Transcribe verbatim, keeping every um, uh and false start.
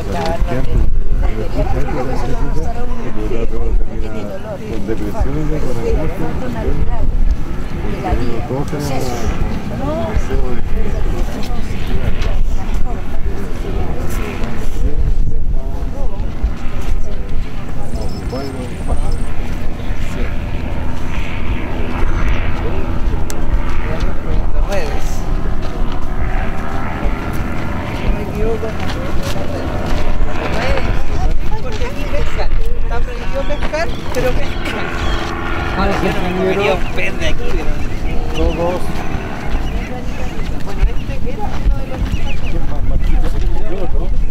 con depresiones, con angustia. Todos tenemos porque aquí pescan, está prohibido pescar, pero pescan. Ahora sí, no venía un pez de aquí, pero... todos. Bueno, este era uno de los... ¿Quién más? Marquito se cumplió, ¿no?